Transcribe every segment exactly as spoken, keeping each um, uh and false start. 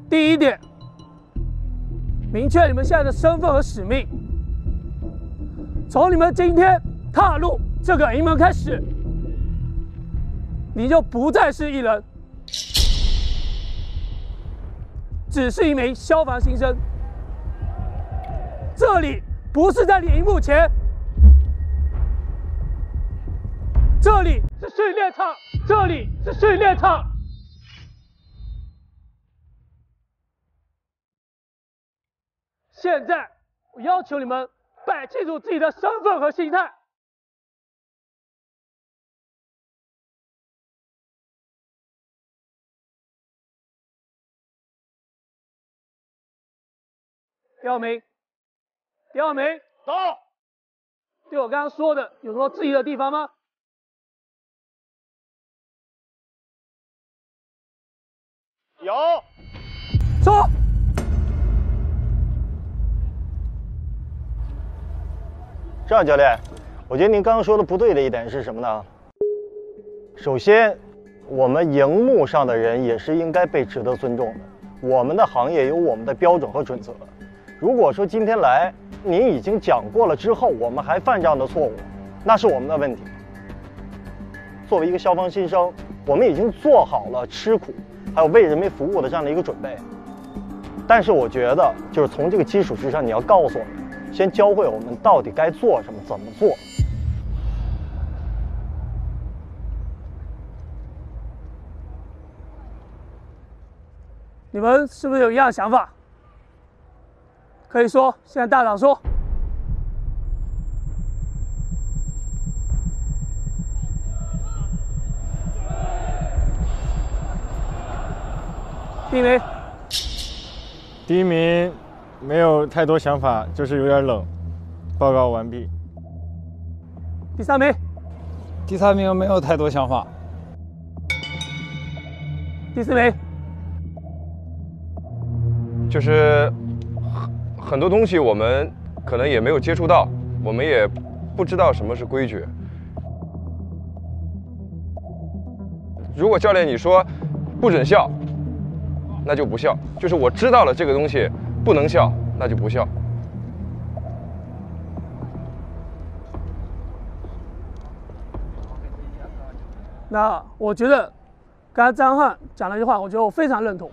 第一点，明确你们现在的身份和使命。从你们今天踏入这个营门开始，你就不再是一人，只是一名消防新生。这里不是在你荧幕前，这里是训练场，这里是训练场。现在，我要求你们摆清楚自己的身份和心态。第二名，第二名，走。对我刚刚说的有什么质疑的地方吗？ 有。 说。 这样，教练，我觉得您刚刚说的不对的一点是什么呢？首先，我们荧幕上的人也是应该被值得尊重的。我们的行业有我们的标准和准则。如果说今天来您已经讲过了之后，我们还犯这样的错误，那是我们的问题。作为一个消防新生，我们已经做好了吃苦还有为人民服务的这样的一个准备。但是我觉得，就是从这个基础之上，你要告诉我们。先教会我们到底该做什么，怎么做。 你们是不是有一样想法？可以说，现在大胆说。第一名。 第一名。没有太多想法，就是有点冷。报告完毕。 第三名。 第三名没有太多想法。 第四名。 就是很很多东西我们可能也没有接触到，我们也不知道什么是规矩。如果教练你说不准笑，那就不笑。就是我知道了这个东西。不能笑，那就不笑。 那我觉得，刚才张翰讲了一句话，我觉得我非常认同。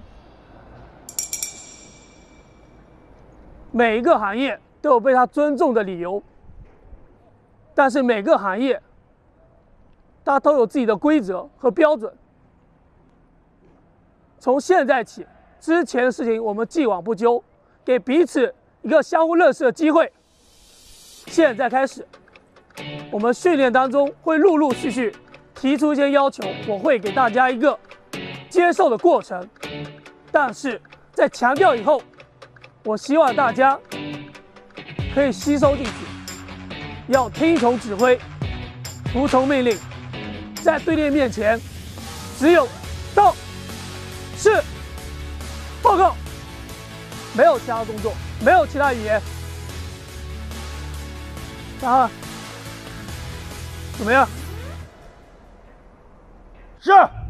每一个行业都有被他尊重的理由，但是每个行业，它都有自己的规则和标准。从现在起，之前的事情我们既往不咎。给彼此一个相互认识的机会。现在开始，我们训练当中会陆陆续续提出一些要求，我会给大家一个接受的过程。但是在强调以后，我希望大家可以吸收进去，要听从指挥，服从命令。在对立面前，只有到、是、报告。没有其他动作，没有其他语言。啊，怎么样？ 是。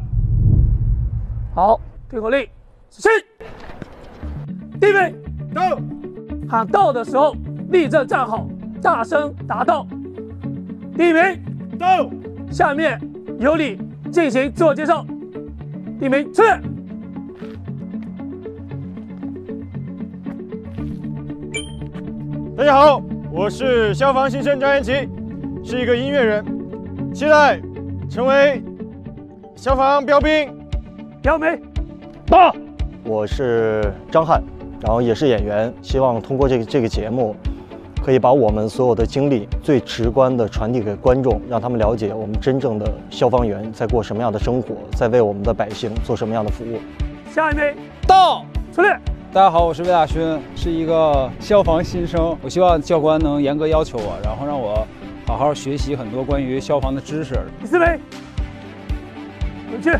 好，听口令，起。第一名， 到。 喊到的时候，立正站好，大声答到。第一名， 到。 下面由你进行自我介绍。第一名，出列。 大家好，我是消防新生张元奇，是一个音乐人，期待成为消防标兵。 标兵， 到。我是张翰，然后也是演员，希望通过这个这个节目，可以把我们所有的经历最直观的传递给观众，让他们了解我们真正的消防员在过什么样的生活，在为我们的百姓做什么样的服务。 下一名， 到。 出列。 大家好，我是魏大勋，是一个消防新生。我希望教官能严格要求我，然后让我好好学习很多关于消防的知识。 第四名，回去。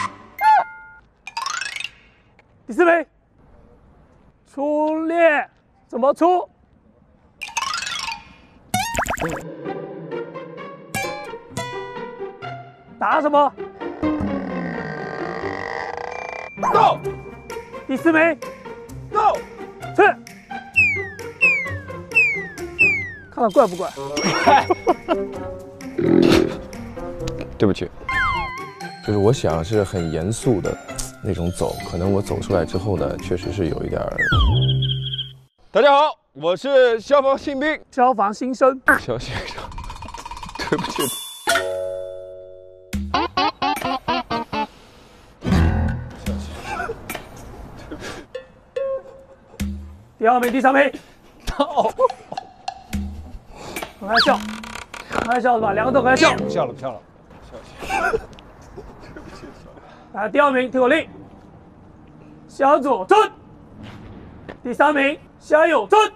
第四名，出列，怎么出？打什么？ 到。 第四名 ，Go！ 去，看看怪不怪？ 对不起，就是我想是很严肃的那种走，可能我走出来之后呢，确实是有一点儿。大家好，我是消防新兵， 消防新生， 小先生，对不起。 第二名、第三名，很爱笑，很爱笑是吧？两个都很爱笑。 不笑了，不笑了。 来，第二名听我令，向左转。第三名向右转。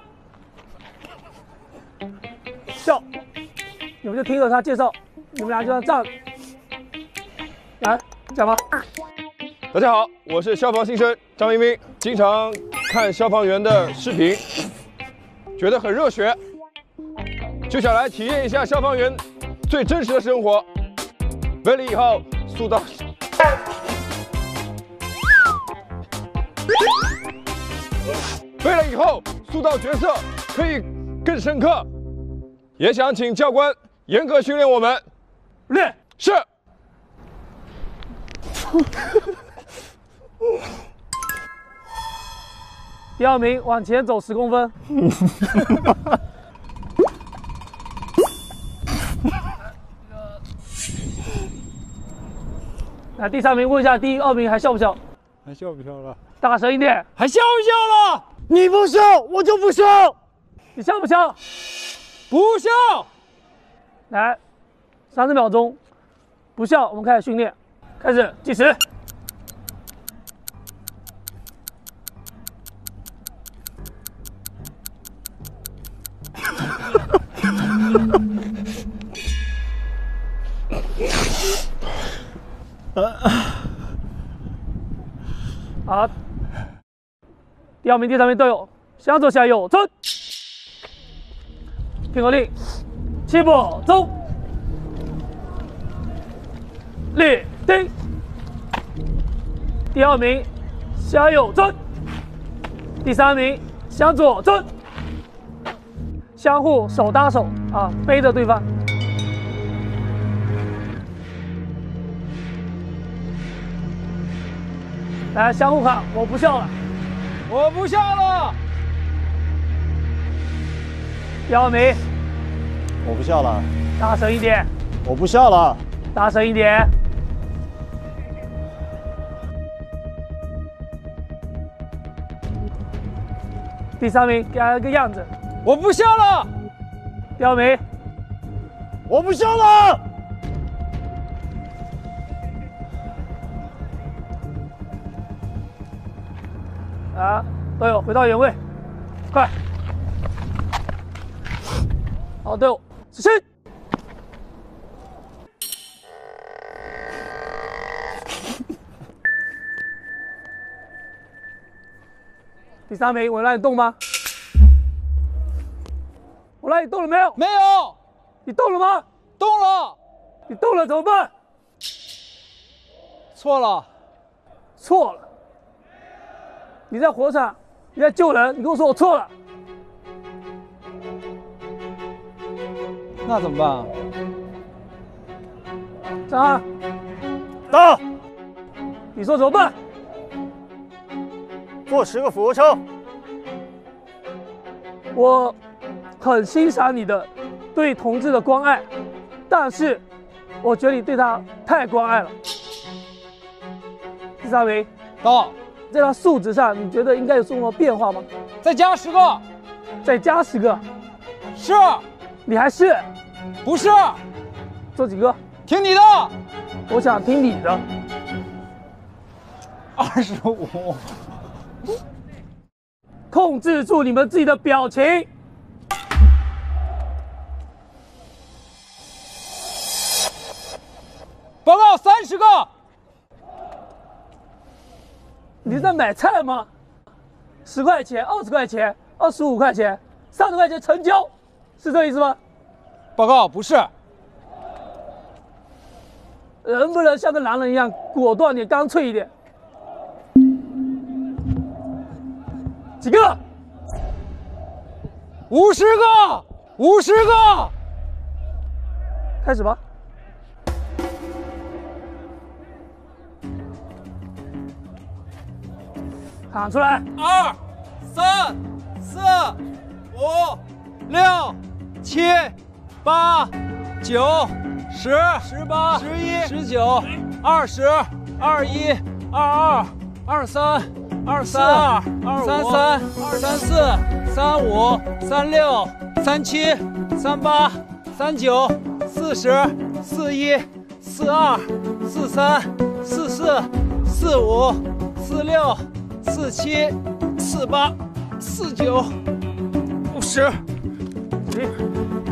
笑，你们就听着他介绍，你们俩就要这样。来，讲吧。 大家好，我是消防新生张明明，经常看消防员的视频，觉得很热血，就想来体验一下消防员最真实的生活。为了以后塑造，为了以后塑造角色可以更深刻，也想请教官严格训练我们。 练是。 第二名往前走十公分。来，第三名问一下，第二名还笑不笑？ 还笑不笑了？ 大声一点！ 还笑不笑了？ 你不笑，我就不笑。 你笑不笑？ 不笑。 来，三十秒钟，不笑，我们开始训练，开始计时。好，第二名、第三名都有，向左向右走。听口令，起步走。立定。第二名向右转，第三名向左转，相互手搭手啊，背着对方。来，相互看，我不笑了， 我不笑了。 第二名， 我不笑了， 大声一点， 我不笑了。 大声一点。第三名，给他个样子。 我不笑了。 第二名， 我不笑了。 啊，队友回到原位，快！好，队友，直线。第三名，我让你动吗？我让你动了没有？ 没有。 你动了吗？ 动了。 你动了怎么办？ 错了。 错了。你在火场，你在救人，你跟我说我错了， 那怎么办啊？ 张翰， 到， 你说怎么办？ 做十个俯卧撑。 我很欣赏你的对同志的关爱，但是我觉得你对他太关爱了。第三名， 到。 在他数值上，你觉得应该有什么变化吗？ 再加十个。 再加十个。 是。 你还是？ 不是。 做几个？ 听你的。 我想听你的。 二十五。 控制住你们自己的表情。 报告三十个。 你是在买菜吗？十块钱、二十块钱、二十五块钱、三十块钱成交，是这意思吗？ 报告不是。 能不能像个男人一样果断点、干脆一点？ 几个？ 五十个，五十个。 开始吧。喊出来。 二、三、四、五、六、七、八、九、十、十八、十一、十九、二十、二一、二二、二三、二三、二三三、三四、三五、三六、三七、三八、三九、四十、四一、四二、四三、四四、四五、四六、四七、四八、四九、五十。 行。